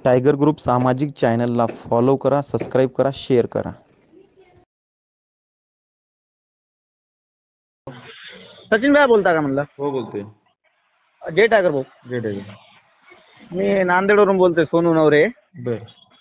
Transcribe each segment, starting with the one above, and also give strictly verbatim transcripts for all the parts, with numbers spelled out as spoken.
Tiger group सामाजिक चॅनलला follow करा, सबस्क्राईब करा, शेअर करा. सचिन भाई बोलता का म्हणलं? हो बोलतोय. जय टायगर भाऊ. जय टायगर. मी नांदेडवरून बोलतोय, सोनू नवरे. बर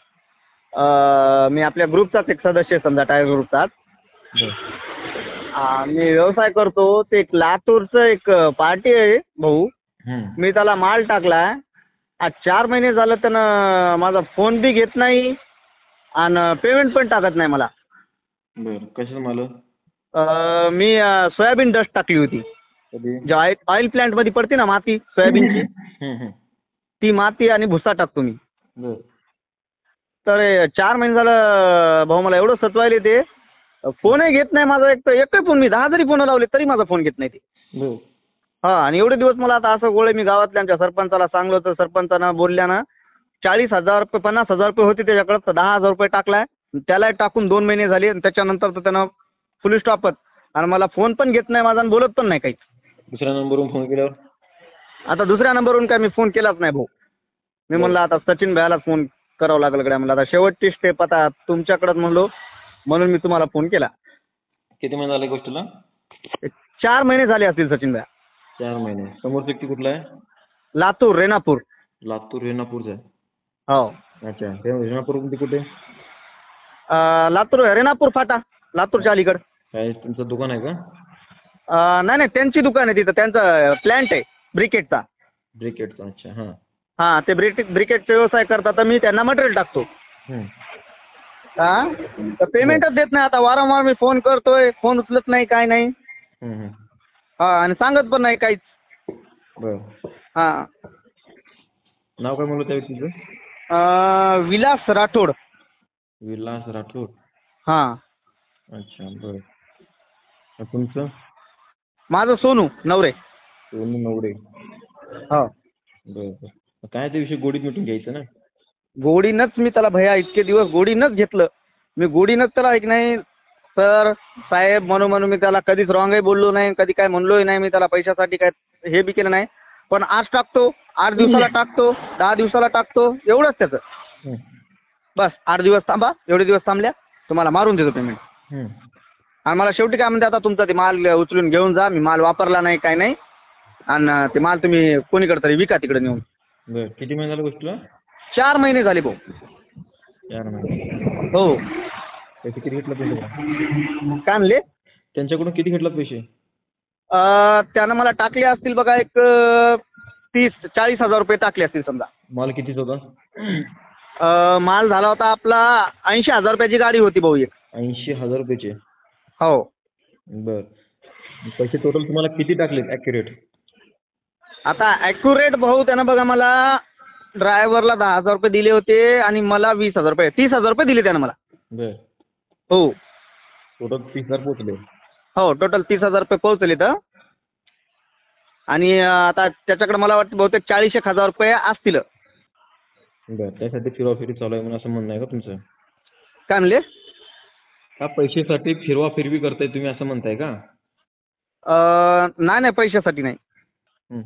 अ, मी आपल्या ग्रुपचाच एक सदस्य आहे, समजा टायगर ग्रुपचाच. बर आ, मी व्यवसाय करतो. ते एक लातूरचं एक पार्टी आहे भाऊ. हम्म. मी त्याला माल टाकला. आज चार महिने झालं त्यानं माझा फोन बी घेत नाही आणि पेमेंट पण टाकत नाही मला. बर कशाचं माल? अ, मी अ, सोयाबीन डस्ट टाकली होती. कधी? जे ऑइल ऑइल प्लांटमध्ये पडते ना माती सोयाबीनची, हम्म, हम्म. ती माती आणि भुसा टाकतो मी. बर तर हे चार महिने झालं भाऊ, मला एवढं सतवायले ते. फोनही घेत नाही माझा. एक तर एकही फोन, मी दहा जरी फोन लावले तरी माझा फोन घेत नाही ते. बर हां, आणि एवढे दिवस मला आता असं गोळे, मी गावातल्या आमच्या सरपंचाला सांगलो तर सरपंचानं बोलल्यानं चाळीस हजार रुपये पन्नास हजार रुपये होते त्याच्याकडं, तर दहा हजार रुपये टाकलाय. त्याला टाकून दोन महिने झाले आणि त्याच्यानंतर तर त्यानं फुल स्टॉपच. आणि मला फोन पण घेत नाही माझा आणि बोलत पण नाही काही. दुसऱ्या नंबरवरून फोन केल्यावर? आता दुसऱ्या नंबरवरून काय मी फोन केलाच नाही भाऊ. मी म्हणलं आता सचिन भाईला फोन करावं लागेल गड्या. म्हणलं आता शेवटची स्टेप आता तुमच्याकडंच म्हणलो, म्हणून मी तुम्हाला फोन केला. किती महिने झाले गोष्टीला? एक चार महिने झाले असतील सचिन भाई. चार महिने. समोर व्यक्ती कुठला आहे? लातूर, रेणापूर. लातूर रेणापूरचा आहे. हो. अच्छा. ते रेणापूर कोणती कुठे? अ, लातूर रेणापूर फाटा, लातूरच्या अलीकडं. काय तुमचं दुकान आहे का? अ, नाही नाही, त्यांची दुकान आहे तिथं. त्यांचा प्लॅन्ट आहे ब्रिकेटचा. ब्रिकेटचा. अच्छा. हां हां, ते ब्रिकेट ब्रिकेटचा व्यवसाय करतात, तर मी त्यांना मटेरियल टाकतो. हम्म. हां, तर पेमेंटच देत नाही. आता वारंवार मी फोन करतोय, फोन उचलत नाही, काय नाही. हम्म, हम्म. हां, आणि सांगत पण नाही काहीच. बर. हां. नाव काय म्हणलं त्या व्यक्तीचं? अ, विलास राठोड. विलास राठोड. हां. अच्छा. बर. तुमचं? माझं सोनू नवरे. सोनू नवरे. हो. बर बर. काय ते विषय गोडीत मिटून घ्यायचं ना. गोडीनंच मी त्याला, भैया इतके दिवस गोडीनंच घेतलं मी. गोडीनंच त्याला एक नाही सर साहेब म्हणून म्हणून मी त्याला कधीच रॉंगही बोललो नाही, कधी काय म्हणलोही नाही मी त्याला. पैशासाठी काय हे बी केलं नाही. पण आज टाकतो, आठ दिवसाला टाकतो, दहा दिवसाला टाकतो, एवढंच त्याचं. हम्म. बस आठ दिवस थांबा, एवढे दिवस थांबल्या तुम्हाला मारून देतो पेमेंट. हम्म. आणि मला शेवटी काय म्हणते, आता तुमचा ते माल उचलून घेऊन जा. मी माल वापरला नाही, काय नाही. आणि ते माल तुम्ही कोणीकडे तरी विका तिकडे नेऊन. बर. किती महिने झाले गोष्टीला? चार महिने झाले भाऊ. चार महिने. हो. पैसे किती घेतला पैसे? काय म्हणले? त्यांच्याकडून किती घेतलात पैसे? अ, त्यानं मला टाकले असतील बघा, एक अ, तीस चाळीस हजार रुपये टाकले असतील समजा. माल कितीचा होता? अ, माल झाला होता आपला ऐंशी हजार रुपयाची गाडी होती भाऊ एक. ऐंशी हजार रुपयाचे. हो. बर. पैसे टोटल तुम्हाला किती टाकलेत ॲक्युरेट? आता ॲक्युरेट भाऊ त्यानं बघा मला ड्रायव्हरला दहा हजार रुपये दिले होते आणि मला वीस हजार रुपये तीस हजार रुपये दिले त्यानं मला. बर. हो टोटल तीस हजार पोचले. हो, टोटल तीस हजार रुपये पोहोचले तर. आणि अ, आता त्याच्याकडे मला वाटतं बहुतेक चाळीस एक हजार रुपये असतील. बर. त्यासाठी फिरवाफिरी चालू आहे म्हणून असं म्हणणं आहे का तुमचं? काय म्हणले? का पैशासाठी फिरवा फिरवी करताय तुम्ही असं म्हणताय का? अ, नाही नाही, पैशासाठी नाही. हम्म.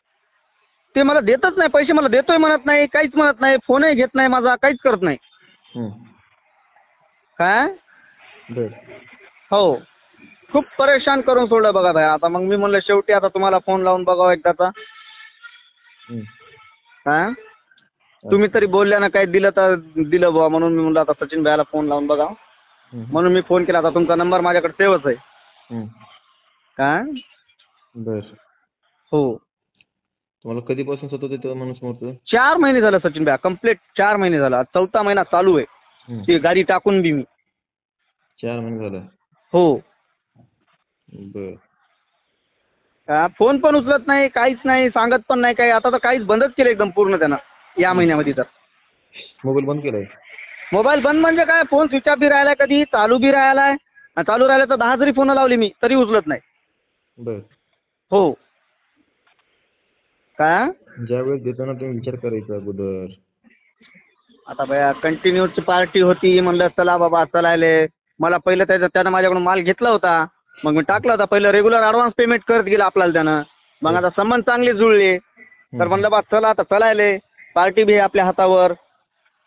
ते मला देतच नाही पैसे. मला देतोय म्हणत नाही, काहीच म्हणत नाही. फोनही घेत नाही माझा, काहीच करत नाही. हम्म. काय? बर. हो, खूप परेशान करून सोडलं बघा भाई. आता मग मी म्हणलं शेवटी आता तुम्हाला फोन लावून बघावं एकदाचा. हम्म. हां, तुम्ही तरी बोलल्यानं काही दिलं तर दिलं बुवा, म्हणून मी म्हणलं आता सचिन भाईला फोन लावून बघावं. हम्म. म्हणून मी फोन केला. आता तुमचा नंबर माझ्याकडे सेवच आहे. हम्म. काय? बर. हो. तुम्हाला कधीपासून सतत येतो माणूस मोडतो? चार महिने झालं सचिन भाई, कंप्लीट चार महिने झाला. चौथा महिना चालू आहे हम्म. ती गाडी टाकून बी मी. चार महिने झालं. हो. बर. हा, फोन पण उचलत नाही, काहीच नाही, सांगत पण नाही काही. आता तर काहीच बंदच केलं एकदम पूर्ण त्यानं या महिन्यामध्ये. तर मोबाईल बंद केलाय? मोबाईल बंद म्हणजे काय, फोन स्विच ऑफ बी राहिलाय, कधी चालू बी राहिलाय. आणि चालू राहिला तर दहा जरी फोन लावले मी तरी उचलत नाही. बर. हो. काय? ज्यावेळेस देताना तुम्ही विचार करायचा अगोदर. आता भैया कंटिन्यूची पार्टी होती, म्हणलं चला बाबा चलायले. मला पहिलं त्याचं त्यानं माझ्याकडून माल घेतला होता, मग मी टाकला होता. पहिलं रेग्युलर ॲडव्हान्स पेमेंट करत गेला आपल्याला त्यानं. मग आता संबंध चांगले जुळले तर म्हणलं बा चला आता चलायले. पार्टी बी आहे आपल्या हातावर.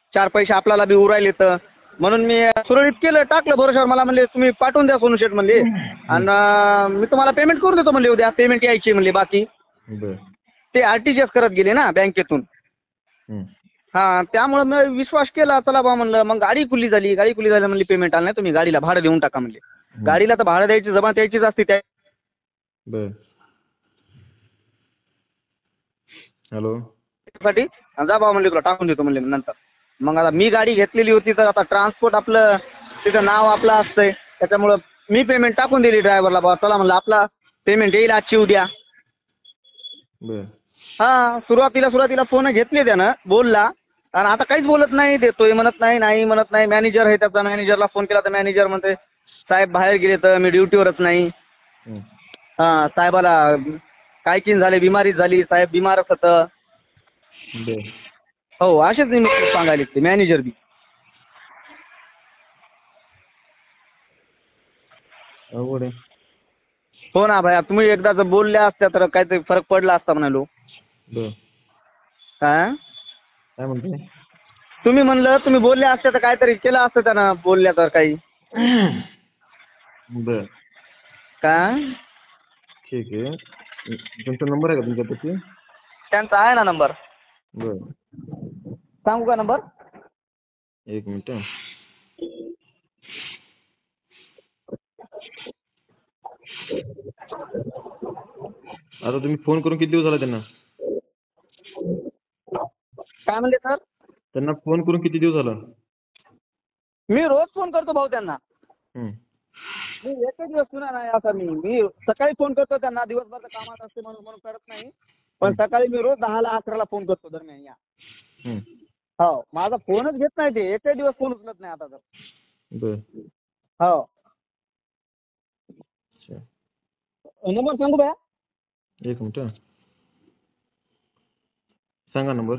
चार पैसे आपल्याला बी उरायले तर म्हणून मी सुरळीत केलं, टाकलं भरोशावर. मला म्हणले तुम्ही पाठवून द्या सोनू शेठ म्हणले, आणि मी तुम्हाला पेमेंट करून देतो म्हणले, उद्या पेमेंट यायची म्हणले बाकी. बर. ते आर टी जी एस करत गेले ना बँकेतून. हं. हां, त्यामुळं मी विश्वास केला, चला बा म्हणलं. मग गाडी खुली झाली, गाडी खुली झाली म्हणली पेमेंट आलं नाही, तुम्ही गाडीला भाडं देऊन टाका म्हणले. गाडीला तर भाडं द्यायची जमा द्यायचीच असते त्या बर. हॅलो. साठी. आणि जा बा म्हणले तुला टाकून देतो म्हणले नंतर. मग आता मी गाडी घेतलेली होती तर आता ट्रान्सपोर्ट आपलं तिथं नाव आपलं असतंय, त्याच्यामुळं मी पेमेंट टाकून दिली ड्रायव्हरला. बा चला म्हणलं आपला पेमेंट येईल आजची उद्या. बर. हां, सुरुवातीला सुरुवातीला फोन घेतले त्यानं, बोलला. आणि आता काहीच बोलत नाही, देतोय म्हणत नाही, नाही म्हणत नाही. मॅनेजर आहे त्याचा, मॅनेजरला फोन केला तर मॅनेजर म्हणते साहेब बाहेर गेले तर मी ड्युटीवरच नाही. हं. हां, साहेबाला काय चीन झाले, बिमारी झाली, साहेब बिमारच होतं. बर. हो, असेच निमित्त सांगायले ते मॅनेजर बी. अवघड आहे. हो ना भैया, तुम्ही एकदा जर बोलल्या असत्या तर काहीतरी फरक पडला असता म्हणालो. बर. हां, काय म्हणते? तुम्ही म्हणलं तुम्ही बोलल्या असत्या तर काहीतरी केलं असतं त्यानं, बोलल्या तर काही. बर. काय ठीक आहे. तुमचा नंबर आहे का तुमच्यापाशी? त्यांचा आहे ना नंबर. बर. सांगू का नंबर? एक मिनिट. आता तुम्ही फोन करून किती दिवस झाला त्यांना? काय म्हणले सर? त्यांना फोन करून किती दिवस झाला? मी रोज फोन करतो भाऊ त्यांना. हं. मी एकच दिवस सुना नाही असा. मी मी सकाळी फोन करतो त्यांना, दिवसभर कामात असते म्हणून म्हणून करत नाही. पण सकाळी मी रोज दहाला अकराला फोन करतो दरम्यान या. हं. हो, माझा फोनच घेत नाही ते, एकही दिवस फोन उचलत नाही आता तर. बर. हो, अच्छा. नंबर सांगू भैया? एक मिनिट. सांगा नंबर.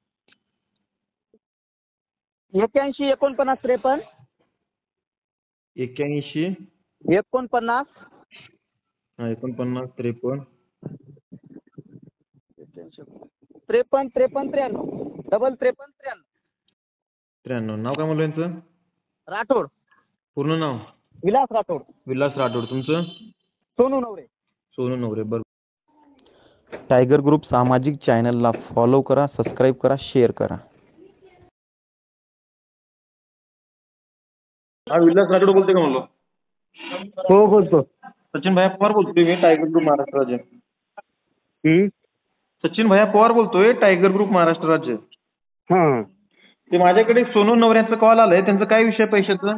एक्क्याऐंशी एकोणपन्नास त्रेपन्न एक्क्याऐंशी एकोणपन्नास हा एकोणपन्नास त्रेपन्न त्रेपन्न त्रेपन्न त्र्याण्णव डबल त्रेपन्न त्र्याण्णव. त्र्याण्णव. नाव काय म्हणलं यांचं? राठोड, पूर्ण नाव? विलास राठोड. विलास राठोड. तुमचं? सोनू नवरे. सोनू नवरे. बरं. टायगर ग्रुप सामाजिक चॅनलला फॉलो करा, सबस्क्राईब करा, शेअर करा. हा विलास राठोड बोलते का म्हणलो? हो बोलतो. सचिन भैया पवार बोलतोय मी, टायगर ग्रुप महाराष्ट्र राज्य. हम्म. सचिन भैया पवार बोलतोय, टायगर ग्रुप महाराष्ट्र राज्य. हां, ते माझ्याकडे सोनू नवऱ्यांचा कॉल आलाय. त्यांचा काय विषय पैशाचं?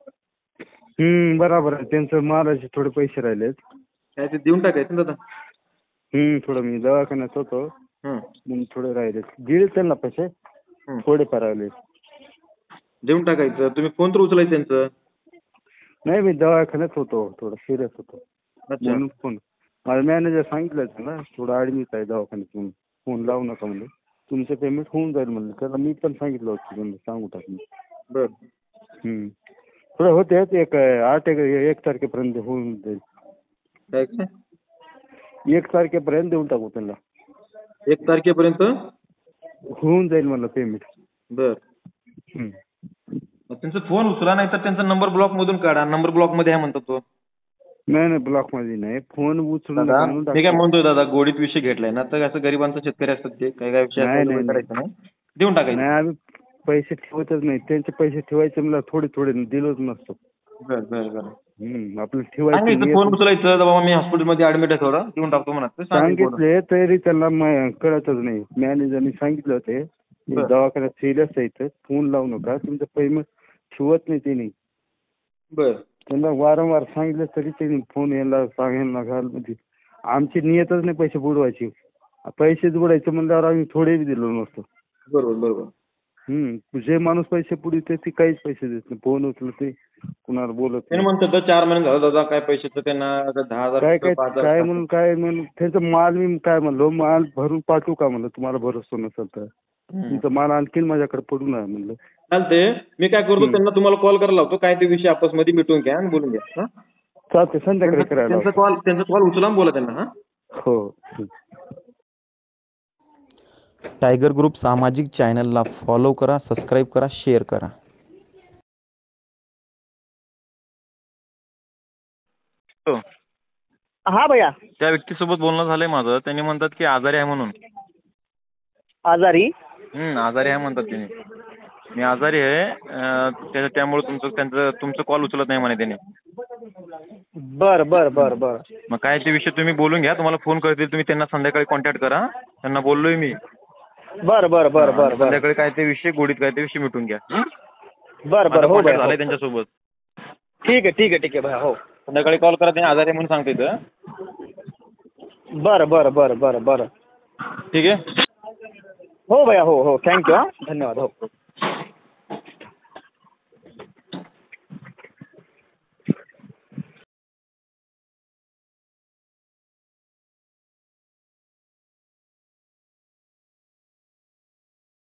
हम्म, बराबर आहे. त्यांचं मारायचे थोडे पैसे राहिलेत. काय ते देऊन टाकायचं ना दादा? हम्म, थोडं मी दवाखान्यात होतो हं. म्हणून थोडे राहिलेत. दिले त्यांना पैसे, हं. थोडेफार राहिले. देऊन टाकायचं. तुम्ही फोन तर उचलायचं त्यांचं. नाही, मी दवाखान्यात होतो, थोडं सिरियस होतो अच्छा. म्हणून फोन. माझा मॅनेजर सांगितलं ना थोडं ॲडमिट आहे दवाखान्यात म्हणून, फोन लावू नका म्हणलं, तुमचं पेमेंट होऊन जाईल म्हणलं. त्याला मी पण सांगितलं होतं म्हणलं सांगू टाकून. बर. हम्म, थोडं होते एक आठ एक एक तारखेपर्यंत होऊन जाईल. काय काय? एक तारखेपर्यंत देऊन टाकू त्यांना. एक तारखेपर्यंत होऊन जाईल म्हणलं पेमेंट. बर. हम्म. मग त्यांचा फोन उचला, नाही तर त्यांचा नंबर ब्लॉक मधून काढा. नंबर ब्लॉक मध्ये आहे म्हणतो तो. नाही नाही, ब्लॉक मध्ये नाही, फोन उचलून दादा नका म्हणून ते काय टाकतो. म्हणतोय दादा, गोडीत विषय घेतलाय ना, तर असं गरिबांचा शेतकरी असतात ते काही काय विषय नाही, असेल तर नाही, करायचं नाही, देऊन टाकायचं. नाही, आम्ही पैसे ठेवतच नाही. त्यांचे पैसे ठेवायचे मला थोडे थोडे दिलोच नसतो. बर बर बर. हम्म, आपलं सांगितलं ठेवायचं फोन उचलायचं, बाबा मी हॉस्पिटलमध्ये ऍडमिट आहे, थोडं देऊन टाकतो म्हणत. सांगितले तरी त्यांना म- कळतच नाही. मॅनेजरनी सांगितलं होते बरं. दवाखान्यात सिरियस आहे इथं, फोन लावू नका, तुमचं पेमेंट ठेवत नाही त्यांनी. बर. त्यांना वारंवार सांगितलं तरी त्यांनी फोन यायला सांगायला घाल म्हणजे आमची नियतच नाही पैसे बुडवायची. पैसेच बुडायचे म्हणल्यावर आम्ही थोडे बी दिलो नसतो. बरोबर बरोबर. हम्म, जे माणूस पैसे पुढे ते काहीच पैसे देत नाही. फोन उचलते, कुणाला बोलत त्याने नाही. म्हणतात चार महिने झालं दादा, काय पैशाचं त्यांना आता दहा हजार काय काय पाच हजार काय म्हणून काय म्हणून त्यांचं माल मी काय म्हणलो, माल भरून पाठवू का म्हणलं, तुम्हाला भरोसा नसेल तर. हम्म. तुमचं माल आणखीन माझ्याकडे पडून आहे म्हणलं. चालते. मी काय करतो, त्यांना तुम्हाला कॉल करायला लावतो, काय ते विषय आपसमध्ये मिटवून घ्या आणि बोलून घ्या. हा? चालते, संध्याकाळी करायला त्यांचा लावतो. कॉल त्यांचा कॉल उचला आणि बोला त्यांना. हा हो. टायगर ग्रुप सामाजिक चॅनलला फॉलो करा, सबस्क्राईब करा, शेअर करा. हो. हा भैया. त्या व्यक्तीसोबत बोलणं झालंय माझं. त्यांनी म्हणतात की आजारी आहे म्हणून. आजारी? हं, आजारी आहे म्हणतात त्यांनी. मी आजारी आहे अं, त्या त्यामुळे तुमचं त्यांचं तुमचं कॉल उचलत नाही म्हणे त्यांनी. बर बर बर बर. मग काय ते विषय तुम्ही बोलून घ्या. तुम्हाला फोन करतील. तुम्ही त्यांना संध्याकाळी कॉन्टॅक्ट करा. त्यांना बोललोय मी. बर बर बर बर बर. संध्याकाळी काय ते विषय गोडीत काय ते विषय मिटून घ्या. हं? बर बर. माझा हो contact भैया. झालाय त्यांच्यासोबत. ठीक आहे ठीक आहे ठीक आहे भैया. हो. संध्याकाळी कॉल करा. त्यांनी आजारी आहे म्हणून सांगते इथं. बर बर बर बर बर. ठीक आहे. हो भैया. हो हो. थँक्यू. हा धन्यवाद. हो.